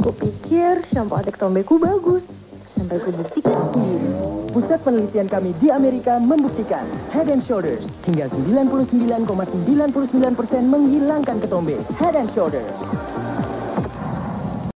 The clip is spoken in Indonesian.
Kupikir shampoo anti ketombeku bagus. Sampai kubuktikan sendiri. Pusat penelitian kami di Amerika membuktikan Head and Shoulders hingga 99,99% menghilangkan ketombe. Head and Shoulders.